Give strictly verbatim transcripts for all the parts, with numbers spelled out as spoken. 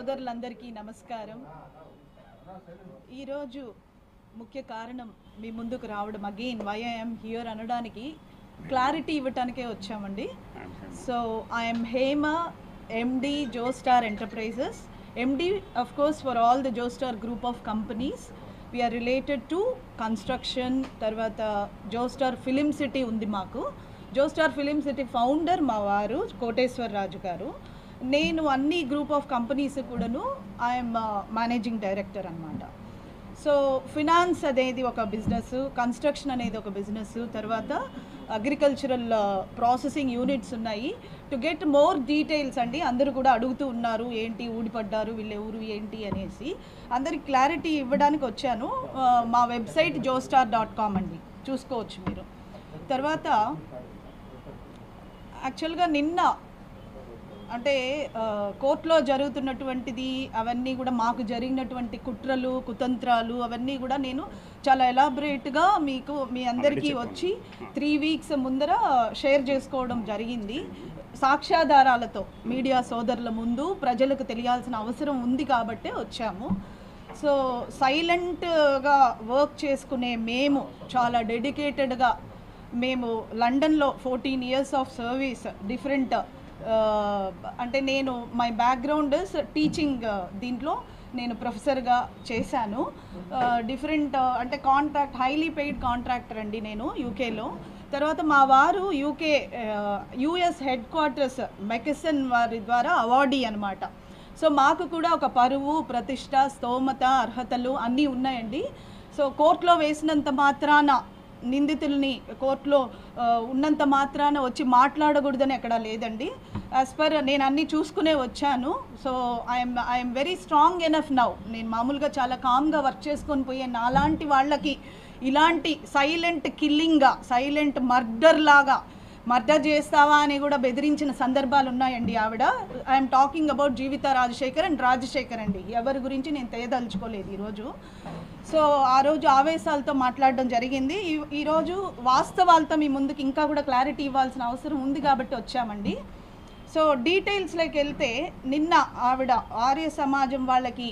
సోదరులందరికీ నమస్కారం. ఈరోజు ముఖ్య కారణం మీ ముందుకు రావడం, అగైన్ వై ఐఎమ్ హియర్ అనడానికి క్లారిటీ ఇవ్వటానికే వచ్చామండి. So I'm Hema, MD Jostar enterprises, MD of course for all the Jostar group of companies. We are related to construction. తర్వాత జోస్టార్ ఫిలిం సిటీ ఉంది మాకు. జోస్టార్ ఫిలిం సిటీ ఫౌండర్ మా వారు కోటేశ్వర్ రాజు గారు. నేను అన్ని గ్రూప్ ఆఫ్ కంపెనీస్ కూడాను ఐఎమ్ మేనేజింగ్ డైరెక్టర్ అనమాట. సో ఫినాన్స్ అనేది ఒక బిజినెస్, కన్స్ట్రక్షన్ అనేది ఒక బిజినెస్, తర్వాత అగ్రికల్చరల్ ప్రాసెసింగ్ యూనిట్స్ ఉన్నాయి. టు గెట్ మోర్ డీటెయిల్స్ అండి, అందరూ కూడా అడుగుతూ ఉన్నారు ఏంటి ఊడిపడ్డారు వీళ్ళ ఊరు ఏంటి అనేసి. అందరికి క్లారిటీ ఇవ్వడానికి వచ్చాను. మా వెబ్సైట్ జోస్టార్ డాట్ కామ్ అండి, చూసుకోవచ్చు మీరు. తర్వాత యాక్చువల్గా నిన్న అంటే కోర్టులో జరుగుతున్నటువంటిది అవన్నీ కూడా మాకు జరిగినటువంటి కుట్రలు కుతంత్రాలు అవన్నీ కూడా నేను చాలా ఎలాబరేట్గా మీకు మీ అందరికీ వచ్చి త్రీ వీక్స్ ముందర షేర్ చేసుకోవడం జరిగింది. సాక్ష్యాధారాలతో మీడియా సోదరుల ముందు ప్రజలకు తెలియాల్సిన అవసరం ఉంది కాబట్టే వచ్చాము. సో సైలెంట్గా వర్క్ చేసుకునే మేము చాలా డెడికేటెడ్గా, మేము లండన్లో fourteen years of service, different అంటే నేను మై బ్యాక్గ్రౌండ్ టీచింగ్, దీంట్లో నేను ప్రొఫెసర్గా చేశాను. డిఫరెంట్ అంటే కాంట్రాక్ట్, హైలీ పెయిడ్ కాంట్రాక్టర్ అండి నేను యూకేలో. తర్వాత మా వారు UK US headquarters McKesson వారి ద్వారా అవార్డీ అనమాట. సో మాకు కూడా ఒక పరువు, ప్రతిష్ట, స్తోమత, అర్హతలు అన్నీ ఉన్నాయండి. సో కోర్టులో వేసినంత మాత్రాన, నిందితుల్ని కోర్టులో ఉన్నంత మాత్రాన వచ్చి మాట్లాడకూడదని ఎక్కడా లేదండి. యాజ్ పర్ నేను అన్నీ చూసుకునే వచ్చాను. So I'm I'm very strong enough now. నేను మామూలుగా చాలా కామ్గా వర్క్ చేసుకొని పోయే నాలాంటి వాళ్ళకి ఇలాంటి సైలెంట్ కిల్లింగ్గా, సైలెంట్ మర్డర్ లాగా, మర్డర్ చేస్తావా అని కూడా బెదిరించిన సందర్భాలు ఉన్నాయండి ఆవిడ. I'm talking about Jeevitha Rajasekhar and Rajasekhar అండి. ఎవరి గురించి నేను తెలియదలుచుకోలేదు ఈరోజు. సో ఆ రోజు ఆవేశాలతో మాట్లాడడం జరిగింది. ఈరోజు వాస్తవాలతో మీ ముందుకు ఇంకా కూడా క్లారిటీ ఇవ్వాల్సిన అవసరం ఉంది కాబట్టి వచ్చామండి. సో డీటెయిల్స్లోకి వెళ్తే, నిన్న ఆవిడ ఆర్య సమాజం వాళ్ళకి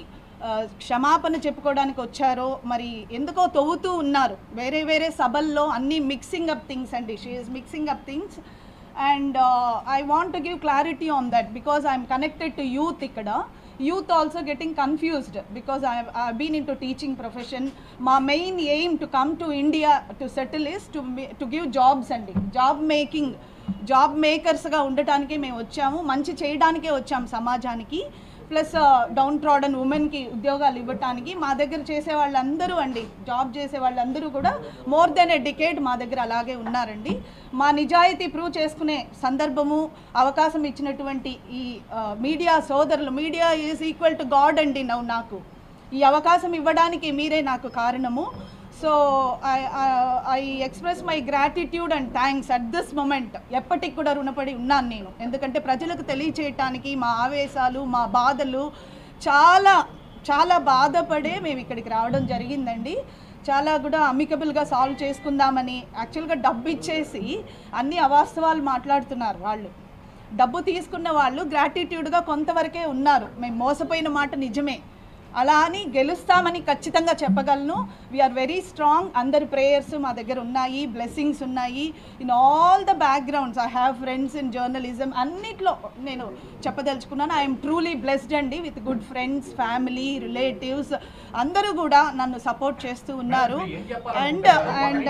క్షమాపణ చెప్పుకోవడానికి వచ్చారో మరి ఎందుకో తవ్వుతూ ఉన్నారు వేరే వేరే సభల్లో, అన్నీ మిక్సింగ్ అప్ థింగ్స్ అండి. She is mixing up things and I want to give clarity on that because I'm connected to youth. ఇక్కడ youth also getting confused because I have I've been into teaching profession. My main aim to come to India to settle is to to give jobs and job making, job makers ga undatanike మేము వచ్చాము, మంచి చేయడానికే వచ్చాము సమాజానికి. Plus down trodden ఉమెన్కి ఉద్యోగాలు ఇవ్వటానికి మా దగ్గర చేసే వాళ్ళందరూ అండి, జాబ్ చేసే వాళ్ళందరూ కూడా మోర్ దెన్ ఎ డికేడ్ మా దగ్గర అలాగే ఉన్నారండి. మా నిజాయితీ ప్రూవ్ చేసుకునే సందర్భము, అవకాశం ఇచ్చినటువంటి ఈ మీడియా సోదరులు, media is equal to God అండి. నవ్వు నాకు ఈ అవకాశం ఇవ్వడానికి మీరే నాకు కారణము. So I I express my gratitude and thanks at this moment. ఎప్పటికి కూడా రుణపడి ఉన్నాను నేను, ఎందుకంటే ప్రజలకు తెలియచేయటానికి మా ఆవేశాలు, మా బాధలు, చాలా చాలా బాధపడే మేము ఇక్కడికి రావడం జరిగిందండి. చాలా కూడా అమికబుల్గా సాల్వ్ చేసుకుందామని. యాక్చువల్గా డబ్బు ఇచ్చేసి అన్ని అవాస్తవాలు మాట్లాడుతున్నారు వాళ్ళు. డబ్బు తీసుకున్న వాళ్ళు గ్రాటిట్యూడ్గా కొంతవరకే ఉన్నారు. మేము మోసపోయిన మాట నిజమే, అలా అని గెలుస్తామని ఖచ్చితంగా చెప్పగలను. We are very strong. అందరి ప్రేయర్స్ మా దగ్గర ఉన్నాయి, బ్లెస్సింగ్స్ ఉన్నాయి. In all the backgrounds I have friends in journalism. అన్నిట్లో నేను చెప్పదలుచుకున్నాను. ఐఎమ్ ట్రూలీ బ్లెస్డ్ అండి with good friends, family, relatives అందరూ కూడా నన్ను సపోర్ట్ చేస్తూ ఉన్నారు. అండ్ అండ్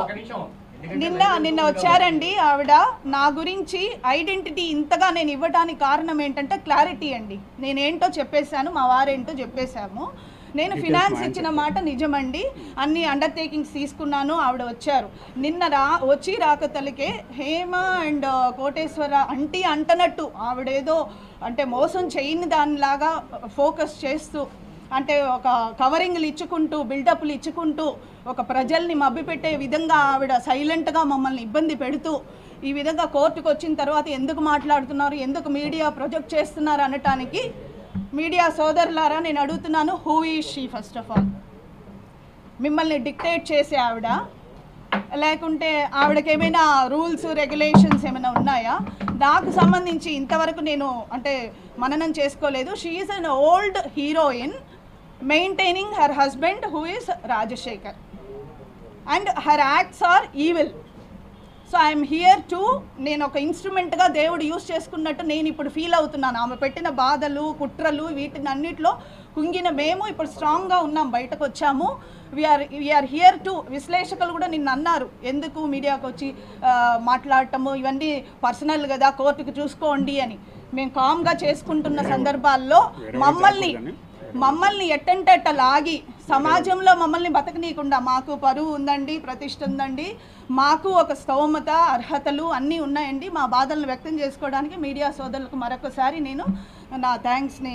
నిన్న నిన్న వచ్చారండి ఆవిడ. నా గురించి ఐడెంటిటీ ఇంతగా నేను ఇవ్వడానికి కారణం ఏంటంటే క్లారిటీ అండి. నేనేంటో చెప్పేశాను, మా వారేంటో చెప్పేశాము. నేను ఫినాన్స్ ఇచ్చిన మాట నిజమండి, అన్ని అండర్టేకింగ్స్ తీసుకున్నాను. ఆవిడ వచ్చారు నిన్న. రా వచ్చి రాకతలకే హేమ అండ్ కోటేశ్వర అంటీ అంటనట్టు ఆవిడేదో అంటే మోసం చేయని దానిలాగా ఫోకస్ చేస్తూ, అంటే ఒక కవరింగ్లు ఇచ్చుకుంటూ, బిల్డప్లు ఇచ్చుకుంటూ, ఒక ప్రజల్ని మభ్యపెట్టే విధంగా ఆవిడ సైలెంట్గా మమ్మల్ని ఇబ్బంది పెడుతూ, ఈ విధంగా కోర్టుకు వచ్చిన తర్వాత ఎందుకు మాట్లాడుతున్నారు, ఎందుకు మీడియా ప్రొజెక్ట్ చేస్తున్నారు అనటానికి మీడియా సోదరులారా నేను అడుగుతున్నాను, who is she? First of all మిమ్మల్ని డిక్టేట్ చేసే ఆవిడ, లేకుంటే ఆవిడకి ఏమైనా రూల్స్ రెగ్యులేషన్స్ ఏమైనా ఉన్నాయా? నాకు సంబంధించి ఇంతవరకు నేను అంటే మననం చేసుకోలేదు. She is an old heroine maintaining her husband who is Rajasekhar and her acts are evil. So I'm here to నేను ఒక ఇన్స్ట్రుమెంట్గా దేవుడు యూజ్ చేసుకున్నట్టు నేను ఇప్పుడు ఫీల్ అవుతున్నాను. ఆమె పెట్టిన బాధలు కుట్రలు వీటిని అన్నిటిలో కుంగిన మేము ఇప్పుడు స్ట్రాంగ్గా ఉన్నాం, బయటకు వచ్చాము. వీఆర్ వీఆర్ హియర్ టు విశ్లేషకులు కూడా నిన్న అన్నారు ఎందుకు మీడియాకు వచ్చి మాట్లాడటము ఇవన్నీ పర్సనల్ కదా కోర్టుకు చూసుకోండి అని. మేము కామ్గా చేసుకుంటున్న సందర్భాల్లో మమ్మల్ని మమ్మల్ని ఎట్టంటే అట్ట లాగి సమాజంలో మమ్మల్ని బతకనీయకుండా మాకు పరువు ఉందండి, ప్రతిష్ఠ ఉందండి, మాకు ఒక స్తోమత అర్హతలు అన్నీ ఉన్నాయండి. మా బాధలను వ్యక్తం చేసుకోవడానికి మీడియా సోదరులకు మరొకసారి నేను నా థ్యాంక్స్ని.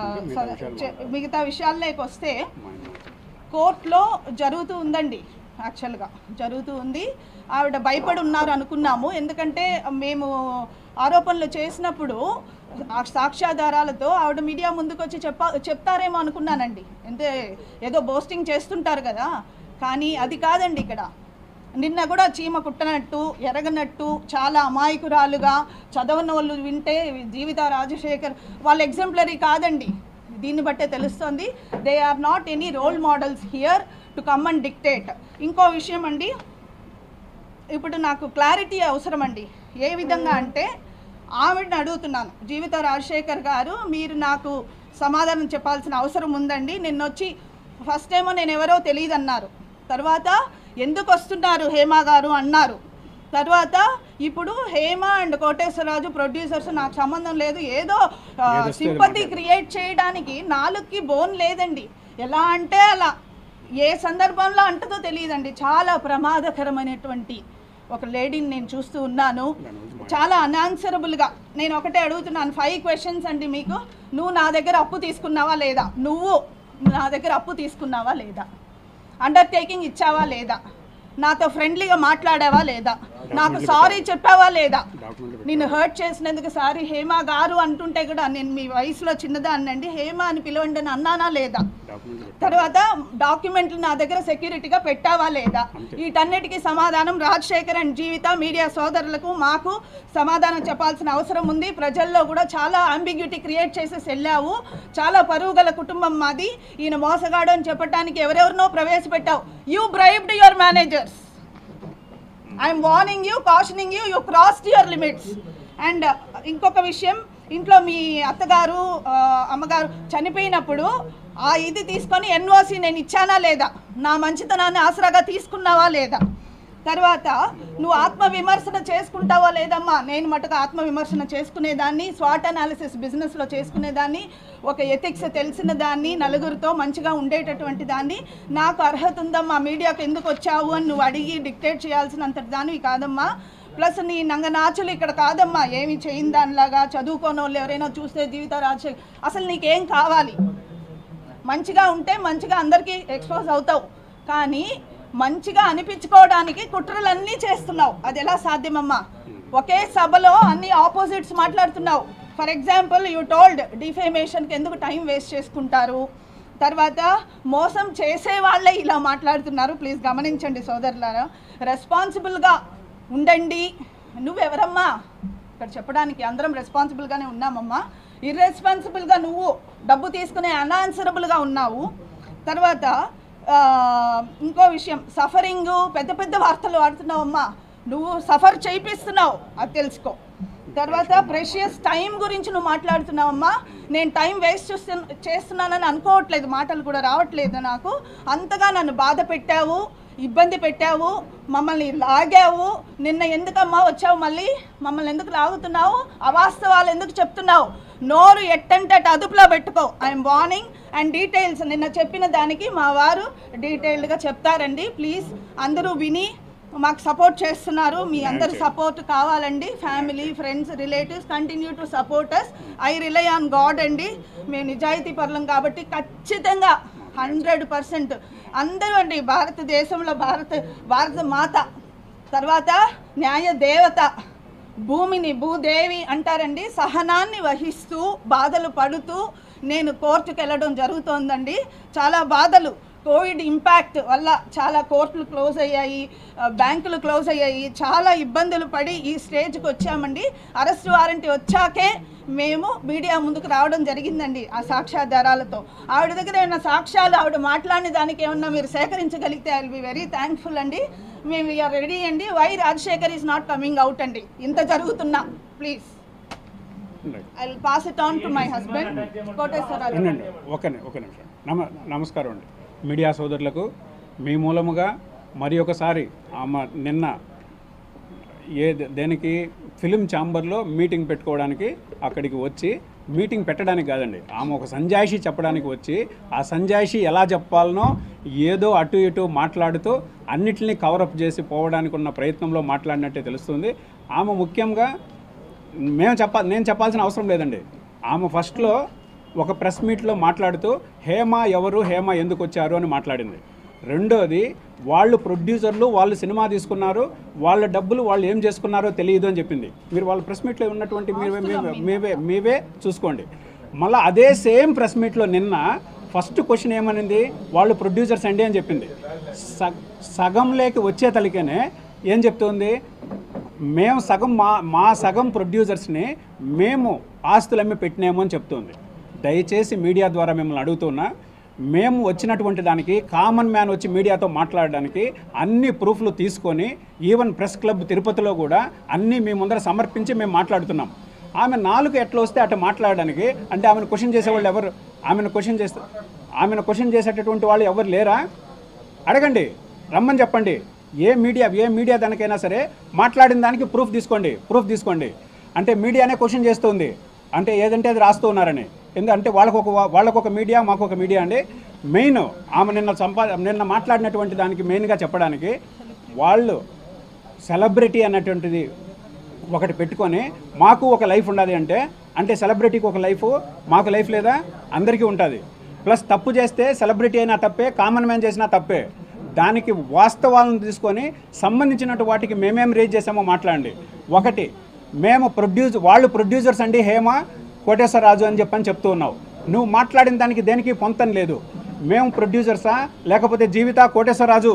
మిగతా విషయాల్లోకి వస్తే కోర్టులో జరుగుతూ ఉందండి, యాక్చువల్గా జరుగుతూ ఉంది. ఆవిడ భయపడి ఉన్నారు అనుకున్నాము, ఎందుకంటే మేము ఆరోపణలు చేసినప్పుడు సాక్ష్యాధారాలతో ఆవిడ మీడియా ముందుకు వచ్చి చెప్ప చెప్తారేమో అనుకున్నానండి. అంటే ఏదో బోస్టింగ్ చేస్తుంటారు కదా, కానీ అది కాదండి. ఇక్కడ నిన్న కూడా చీమ కుట్టనట్టు ఎరగనట్టు చాలా అమాయకురాలుగా చదవని వాళ్ళు వింటే జీవిత రాజశేఖర్ వాళ్ళ ఎగ్జాంపులరీ కాదండి. దీన్ని బట్టే తెలుస్తుంది they are not any role models here to come and dictate. ఇంకో విషయం అండి, ఇప్పుడు నాకు క్లారిటీ అవసరం అండి. ఏ విధంగా అంటే ఆవిడని అడుగుతున్నాను, జీవిత రాజశేఖర్ గారు మీరు నాకు సమాధానం చెప్పాల్సిన అవసరం ఉందండి. నిన్న వచ్చి ఫస్ట్ ఏమో నేను ఎవరో తెలియదు అన్నారు, తర్వాత ఎందుకు వస్తున్నారు హేమ గారు అన్నారు, తర్వాత ఇప్పుడు హేమ అండ్ కోటేశ్వరరాజు ప్రొడ్యూసర్స్ నాకు సంబంధం లేదు, ఏదో సింపతి క్రియేట్ చేయడానికి నాలుగుకి బోన్ లేదండి. ఎలా అంటే అలా ఏ సందర్భంలో అంటదో తెలియదండి. చాలా ప్రమాదకరమైనటువంటి ఒక లేడీని నేను చూస్తూ ఉన్నాను, చాలా అన్ఆన్సరబుల్గా. నేను ఒకటే అడుగుతున్నాను, ఫైవ్ క్వశ్చన్స్ అండి మీకు. నువ్వు నా దగ్గర అప్పు తీసుకున్నావా లేదా? నువ్వు నా దగ్గర అప్పు తీసుకున్నావా లేదా? అండర్టేకింగ్ ఇచ్చావా లేదా? నాతో ఫ్రెండ్లీగా మాట్లాడావా లేదా? నాకు సారీ చెప్పావా లేదా? నేను హర్ట్ చేసినందుకు సారీ హేమ గారు అంటుంటే కూడా నేను మీ వయసులో చిన్నదాన్నండి, హేమ అని పిలవండి అని అన్నానా లేదా? తర్వాత డాక్యుమెంట్లు నా దగ్గర సెక్యూరిటీగా పెట్టావా లేదా? వీటన్నిటికీ సమాధానం రాజశేఖర్ అండ్ జీవిత మీడియా సోదరులకు మాకు సమాధానం చెప్పాల్సిన అవసరం ఉంది. ప్రజల్లో కూడా చాలా అంబిగ్యూటీ క్రియేట్ చేసేసి వెళ్ళావు. చాలా పరువు గల కుటుంబం మాది, ఈయన మోసగాడు అని చెప్పడానికి ఎవరెవరినో ప్రవేశపెట్టావు. You bribed your managers. I'm warning you, cautioning you, you crossed your limits. And ఇంకొక విషయం, ఇంట్లో మీ అత్తగారు అమ్మగారు చనిపోయినప్పుడు ఆ ఇది తీసుకొని ఎన్ఓసి నేను ఇచ్చానా లేదా? నా మంచితనాన్ని ఆసరాగా తీసుకున్నావా లేదా? తర్వాత నువ్వు ఆత్మవిమర్శన చేసుకుంటావా లేదమ్మా? నేను మటుకు ఆత్మవిమర్శన చేసుకునేదాన్ని, స్వాట్ అనాలిసిస్ బిజినెస్లో చేసుకునేదాన్ని, ఒక ఎథిక్స్ తెలిసిన దాన్ని, నలుగురితో మంచిగా ఉండేటటువంటి దాన్ని. నాకు అర్హత ఉందమ్మా, మీడియాకు ఎందుకు వచ్చావు అని నువ్వు అడిగి డిక్టేట్ చేయాల్సినంత దానివి కాదమ్మా. ప్లస్ నీ నంగనాచులు ఇక్కడ కాదమ్మా, ఏమి చేయని దానిలాగా చదువుకోని వాళ్ళు ఎవరైనా చూస్తే జీవిత రాజశేఖర్ అసలు నీకేం కావాలి? మంచిగా ఉంటే మంచిగా అందరికీ ఎక్స్పోజ్ అవుతావు, కానీ మంచిగా అనిపించుకోవడానికి కుట్రలన్నీ చేస్తున్నావు. అది ఎలా సాధ్యమమ్మా? ఒకే సభలో అన్ని ఆపోజిట్స్ మాట్లాడుతున్నావు. ఫర్ ఎగ్జాంపుల్ యూ టోల్డ్ డిఫేమేషన్కి ఎందుకు టైం వేస్ట్ చేసుకుంటారు, తర్వాత మోసం చేసే వాళ్ళే ఇలా మాట్లాడుతున్నారు. ప్లీజ్ గమనించండి సోదరులారా, రెస్పాన్సిబుల్గా ఉండండి. నువ్వెవరమ్మా ఇక్కడ చెప్పడానికి? అందరం రెస్పాన్సిబుల్గానే ఉన్నామమ్మా. ఇర్రెస్పాన్సిబుల్గా నువ్వు డబ్బు తీసుకునే అన్ఆన్సరబుల్గా ఉన్నావు. తర్వాత ఇంకో విషయం, సఫరింగ్ పెద్ద పెద్ద వార్తలు ఆడుతున్నావమ్మా, నువ్వు సఫర్ చేయిస్తున్నావు, అది తెలుసుకో. తర్వాత ప్రెషియస్ టైం గురించి నువ్వు మాట్లాడుతున్నావమ్మా. నేను టైం వేస్ట్ చేస్తు చేస్తున్నానని అనుకోవట్లేదు, మాటలు కూడా రావట్లేదు నాకు. అంతగా నన్ను బాధ పెట్టావు, ఇబ్బంది పెట్టావు, మమ్మల్ని లాగావు. నిన్న ఎందుకమ్మా వచ్చావు? మళ్ళీ మమ్మల్ని ఎందుకు లాగుతున్నావు? అవాస్తవాలు ఎందుకు చెప్తున్నావు? నోరు ఎట్టంటే అటు అదుపులో పెట్టుకో. ఐఎమ్ వార్నింగ్ అండ్ డీటెయిల్స్ నిన్న చెప్పిన దానికి మా వారు డీటెయిల్డ్గా చెప్తారండి. ప్లీజ్ అందరూ విని మాకు సపోర్ట్ చేస్తున్నారు, మీ అందరి సపోర్ట్ కావాలండి. Family, friends, relatives continue to support us. I rely on God అండి. మేము నిజాయితీ పరులం కాబట్టి ఖచ్చితంగా హండ్రెడ్ పర్సెంట్ అందరూ అండి, భారతదేశంలో భారత భారత మాత, తర్వాత న్యాయ దేవత, భూమిని భూదేవి అంటారండి, సహనాన్ని వహిస్తూ బాధలు పడుతూ నేను కోర్టుకు వెళ్ళడం జరుగుతోందండి. చాలా బాధలు, కోవిడ్ ఇంపాక్ట్ వల్ల చాలా కోర్టులు క్లోజ్ అయ్యాయి, బ్యాంకులు క్లోజ్ అయ్యాయి, చాలా ఇబ్బందులు పడి ఈ స్టేజ్కి వచ్చామండి. అరెస్ట్ వారెంట్ వచ్చాకే మేము మీడియా ముందుకు రావడం జరిగిందండి ఆ సాక్ష్యాధారాలతో. ఆవిడ దగ్గర ఏమన్నా సాక్ష్యాలు ఆవిడ మాట్లాడిన దానికి ఏమన్నా మీరు సేకరించగలిగితే I will be very thankful అండి. మేము వీఆర్ రెడీ అండి. Why Rajasekhar is not coming out అండి ఇంత జరుగుతున్నా. Please I will pass it on to my husband Koteswararaju. ఒక ఒక నిమిషం. నమ నమస్కారం అండి మీడియా సోదరులకు. మీ మూలముగా మరి ఒకసారి ఆమె నిన్న ఏ దేనికి ఫిలిం ఛాంబర్లో మీటింగ్ పెట్టుకోవడానికి అక్కడికి వచ్చి, మీటింగ్ పెట్టడానికి కాదండి, ఆమె ఒక సంజాయిషి చెప్పడానికి వచ్చి ఆ సంజాయిషి ఎలా చెప్పాలనో ఏదో అటు ఇటు మాట్లాడుతూ అన్నిటినీ కవరప్ చేసి పోవడానికి ఉన్న ప్రయత్నంలో మాట్లాడినట్టే తెలుస్తుంది. ఆమె ముఖ్యంగా మేము చెప్ప నేను చెప్పాల్సిన అవసరం లేదండి. ఆమె ఫస్ట్లో ఒక ప్రెస్ మీట్లో మాట్లాడుతూ హేమ ఎవరు, హేమ ఎందుకు వచ్చారు అని మాట్లాడింది. రెండోది వాళ్ళు ప్రొడ్యూసర్లు, వాళ్ళు సినిమా తీసుకున్నారు, వాళ్ళ డబ్బులు వాళ్ళు ఏం చేసుకున్నారో తెలియదు అని చెప్పింది. మీరు వాళ్ళ ప్రెస్ మీట్లో ఉన్నటువంటి మీవే మీవే మీవే చూసుకోండి. మళ్ళీ అదే సేమ్ ప్రెస్ మీట్లో నిన్న ఫస్ట్ క్వశ్చన్ ఏమనింది, వాళ్ళు ప్రొడ్యూసర్స్ అండి అని చెప్పింది. సగంలోకి వచ్చే తలికనే ఏం చెప్తుంది, మేము సగం మా మా సగం ప్రొడ్యూసర్స్ని మేము ఆస్తులమ్మి పెట్టినాము అని చెప్తుంది. దయచేసి మీడియా ద్వారా మిమ్మల్ని అడుగుతున్నా, మేము వచ్చినటువంటి దానికి కామన్ మ్యాన్ వచ్చి మీడియాతో మాట్లాడడానికి అన్ని ప్రూఫ్లు తీసుకొని ఈవెన్ ప్రెస్ క్లబ్ తిరుపతిలో కూడా అన్నీ మీ ముందర సమర్పించి మేము మాట్లాడుతున్నాం. ఆమె నాలుగు ఎట్లా వస్తే అట్లా మాట్లాడడానికి, అంటే ఆమెను క్వశ్చన్ చేసేవాళ్ళు ఎవరు, ఆమెను క్వశ్చన్ చేస్తే ఆమెను క్వశ్చన్ చేసేటటువంటి వాళ్ళు ఎవరు లేరా? అడగండి, రమ్మని చెప్పండి. ఏ మీడియా ఏ మీడియా దానికైనా సరే మాట్లాడిన దానికి ప్రూఫ్ తీసుకోండి, ప్రూఫ్ తీసుకోండి. అంటే మీడియానే క్వశ్చన్ చేస్తుంది, అంటే ఏదంటే అది రాస్తూ ఉన్నారని. ఎందుకంటే వాళ్ళకు ఒక వాళ్ళకు ఒక మీడియా, మాకు ఒక మీడియా అండి. మెయిన్ ఆమె నిన్న సంపా నిన్న మాట్లాడినటువంటి దానికి మెయిన్గా చెప్పడానికి, వాళ్ళు సెలబ్రిటీ అన్నటువంటిది ఒకటి పెట్టుకొని మాకు ఒక లైఫ్ ఉండాలి అంటే, అంటే సెలబ్రిటీకి ఒక లైఫ్, మాకు లైఫ్ లేదా? అందరికీ ఉంటుంది. ప్లస్ తప్పు చేస్తే సెలబ్రిటీ అయినా తప్పే, కామన్ మ్యాన్ చేసినా తప్పే. దానికి వాస్తవాలను తీసుకొని సంబంధించినట్టు వాటికి మేమేం రేజ్ చేసామో మాట్లాడండి. ఒకటి, మేము ప్రొడ్యూస్ వాళ్ళు ప్రొడ్యూసర్స్ అండి హేమ, కోటేశ్వరరాజు అని చెప్పని చెప్తూ ఉన్నావు. నువ్వు మాట్లాడిన దానికి దేనికి పొంతం లేదు. మేము ప్రొడ్యూసర్సా లేకపోతే జీవిత కోటేశ్వరరాజు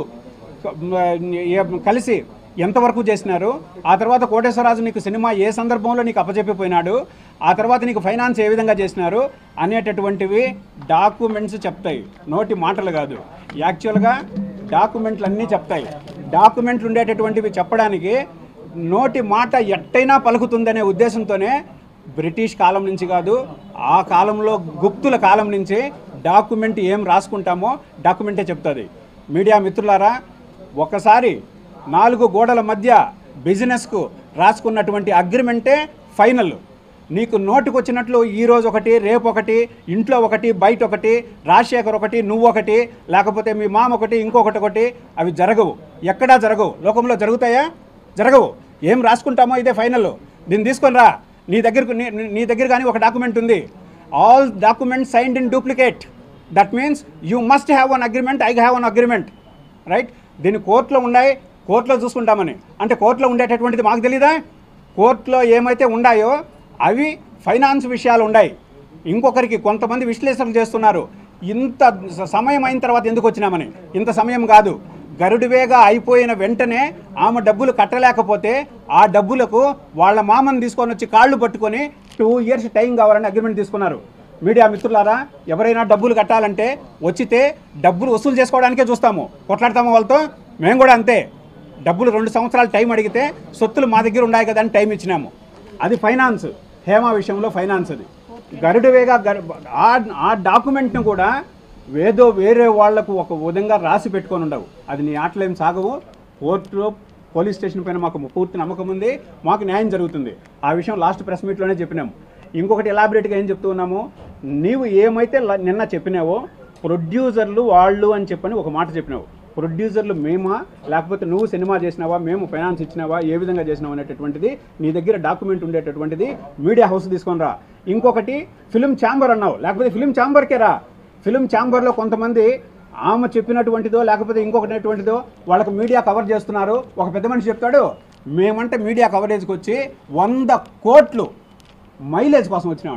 కలిసి ఎంతవరకు చేసినారు? ఆ తర్వాత కోటేశ్వరరాజు నీకు సినిమా ఏ సందర్భంలో నీకు అప్పచెప్పిపోయినాడు? ఆ తర్వాత నీకు ఫైనాన్స్ ఏ విధంగా చేసినారు అనేటటువంటివి డాక్యుమెంట్స్ చెప్తాయి, నోటి మాటలు కాదు. యాక్చువల్గా డాక్యుమెంట్లు అన్నీ చెప్తాయి. డాక్యుమెంట్లు ఉండేటటువంటివి చెప్పడానికి నోటి మాట ఎట్టయినా పలుకుతుందనే ఉద్దేశంతోనే బ్రిటిష్ కాలం నుంచి కాదు, ఆ కాలంలో గుప్తుల కాలం నుంచి డాక్యుమెంట్ ఏం రాసుకుంటామో డాక్యుమెంటే చెప్తుంది. మీడియా మిత్రులారా, ఒకసారి నాలుగు గోడల మధ్య బిజినెస్కు రాసుకున్నటువంటి అగ్రిమెంటే ఫైనల్. నీకు నోటుకు వచ్చినట్లు ఈరోజు ఒకటి, రేపు ఒకటి, ఇంట్లో ఒకటి, బయట ఒకటి, రాజశేఖర్ ఒకటి, నువ్వు ఒకటి, లేకపోతే మీ మామ ఒకటి, ఇంకొకటి ఒకటి, అవి జరగవు, ఎక్కడా జరగవు. లోకంలో జరుగుతాయా? జరగవు. ఏం రాసుకుంటామో ఇదే ఫైనల్. దీన్ని తీసుకొని రా. నీ దగ్గరకు నీ దగ్గర కానీ ఒక డాక్యుమెంట్ ఉంది. All documents signed in duplicate. That means you must have one agreement, I have one agreement, right? దీన్ని కోర్టులో ఉన్నాయి, కోర్టులో చూసుకుంటామని. అంటే కోర్టులో ఉండేటటువంటిది మాకు తెలీదా? కోర్టులో ఏమైతే ఉన్నాయో అవి ఫైనాన్స్ విషయాలు ఉన్నాయి. ఇంకొకరికి కొంతమంది విశ్లేషణలు చేస్తున్నారు, ఇంత సమయం అయిన తర్వాత ఎందుకు వచ్చినామని. ఇంత సమయం కాదు, గరుడువేగా అయిపోయిన వెంటనే ఆమె డబ్బులు కట్టలేకపోతే ఆ డబ్బులకు వాళ్ళ మామని తీసుకొని వచ్చి కాళ్ళు పట్టుకొని టూ ఇయర్స్ టైం కావాలని అగ్రిమెంట్ తీసుకున్నారు. మీడియా మిత్రులారా, ఎవరైనా డబ్బులు కట్టాలంటే వచ్చితే డబ్బులు వసూలు చేసుకోవడానికే చూస్తాము, కొట్లాడతాము వాళ్ళతో. మేము కూడా అంతే. డబ్బులు రెండు సంవత్సరాలు టైం అడిగితే సొత్తులు మా దగ్గర ఉన్నాయి కదా అని టైం ఇచ్చినాము. అది ఫైనాన్స్. హేమ విషయంలో ఫైనాన్స్ అది గరుడువేగా. ఆ డాక్యుమెంట్ను కూడా ఏదో వేరే వాళ్లకు ఒక విధంగా రాసి పెట్టుకొని ఉండవు. అది నీ ఆటలేం సాగవు. కోర్టులో, పోలీస్ స్టేషన్ పైన మాకు పూర్తి నమ్మకం ఉంది, మాకు న్యాయం జరుగుతుంది. ఆ విషయం లాస్ట్ ప్రెస్ మీట్లోనే చెప్పినాము. ఇంకొకటి ఎలాబరేట్గా ఏం చెప్తూ ఉన్నాము, నీవు ఏమైతే నిన్న చెప్పినావో ప్రొడ్యూసర్లు వాళ్ళు అని చెప్పని ఒక మాట చెప్పినావు. ప్రొడ్యూసర్లు మేమా లేకపోతే నువ్వు సినిమా చేసినావా, మేము ఫైనాన్స్ ఇచ్చినావా, ఏ విధంగా చేసినావు అనేటటువంటిది నీ దగ్గర డాక్యుమెంట్ ఉండేటటువంటిది మీడియా హౌస్ తీసుకొని రా. ఇంకొకటి ఫిలిం ఛాంబర్ అన్నావు, లేకపోతే ఫిలిం ఛాంబర్కే రా. ఫిలిం ఛాంబర్లో కొంతమంది ఆమె చెప్పినటువంటిదో లేకపోతే ఇంకొకటిటువంటిదో వాళ్ళకి మీడియా కవర్ చేస్తున్నారు. ఒక పెద్ద మనిషి చెప్తాడు, మేమంటే మీడియా కవరేజ్కి వచ్చి వంద కోట్లు మైలేజ్ కోసం వచ్చినామంట.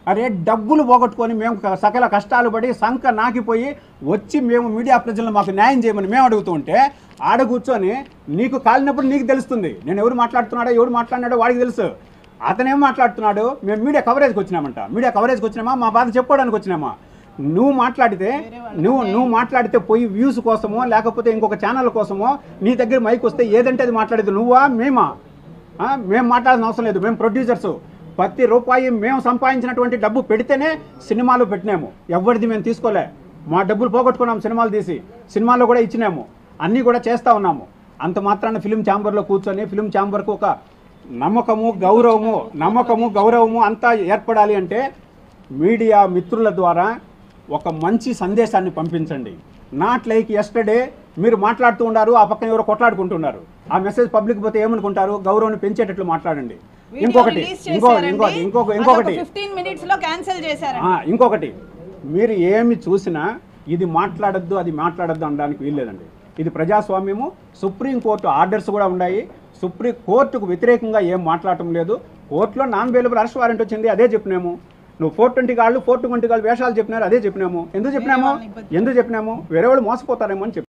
అరే డబ్బులు పోగొట్టుకొని మేము క- సకల కష్టాలు పడి సంక నాకిపోయి వచ్చి మేము మీడియా ప్రజలను మాకు న్యాయం చేయమని మేము అడుగుతూ ఉంటే ఆడ కూర్చొని నీకు కాలినప్పుడు నీకు తెలుస్తుంది నేను ఎవరు మాట్లాడుతున్నాడో ఎవరు మాట్లాడినాడో వాడికి తెలుసు. అతనేం మాట్లాడుతున్నాడు, మేము మీడియా కవరేజ్కి వచ్చినామంట. మీడియా కవరేజ్కి వచ్చినామా, మా బాధ చెప్పుకోవడానికి వచ్చినామా? నువ్వు మాట్లాడితే నువ్వు నువ్వు మాట్లాడితే పోయి వ్యూస్ కోసమో లేకపోతే ఇంకొక ఛానల్ కోసమో నీ దగ్గర మైక్ వస్తే ఏదంటే అది మాట్లాడేది నువ్వా మేమా? ఆ, మేము మాట్లాడాల్సిన అవసరం లేదు. మేము ప్రొడ్యూసర్స్, ప్రతి రూపాయి మేము సంపాదించినటువంటి డబ్బు పెడితేనే సినిమాలు పెట్టినాము. ఎవరిది మేము తీసుకోలే. మా డబ్బులు పోగొట్టుకున్నాం సినిమాలు తీసి, సినిమాలో కూడా ఇచ్చినాము, అన్నీ కూడా చేస్తూ ఉన్నాము. అంత మాత్రాన ఫిలిం ఛాంబర్లో కూర్చొని ఫిలిం ఛాంబర్కు ఒక నమ్మకము గౌరవము నమ్మకము గౌరవము అంతా ఏర్పడాలి అంటే మీడియా మిత్రుల ద్వారా ఒక మంచి సందేశాన్ని పంపించండి. నాట్ లైక్ ఎస్టర్డే మీరు మాట్లాడుతూ ఉన్నారు, ఆ పక్కన ఎవరో కొట్లాడుకుంటున్నారు. ఆ మెసేజ్ పబ్లిక్ పోతే ఏమనుకుంటారు? గౌరవాన్ని పెంచేటట్లు మాట్లాడండి. ఇంకొకటి ఇంకొకటి ఇంకొకటి ఇంకొక ఇంకొకటి ఫిఫ్టీన్ మినిట్స్ లో క్యాన్సిల్ చేశారు. ఆ, ఇంకొకటి మీరు ఏమి చూసినా ఇది మాట్లాడొద్దు అది మాట్లాడొద్దు అనడానికి వీల్లేదండి. ఇది ప్రజాస్వామ్యము. సుప్రీంకోర్టు ఆర్డర్స్ కూడా ఉన్నాయి. సుప్రీం కోర్టుకు వ్యతిరేకంగా ఏం మాట్లాడటం లేదు. కోర్టులో నాన్ బెయిలబుల్ అరెస్ట్ వారెంట్ వచ్చింది, అదే చెప్పినాము. నువ్వు ఫోర్ ట్వంటీ కాళ్ళు ఫోర్ ట్వంటీ కాళ్ళు వేషాలు చెప్పినారు, అదే చెప్పినాము. ఎందుకు చెప్పినాము ఎందుకు చెప్పినాము వేరే వాళ్ళు మోసపోతారేమో అని చెప్పి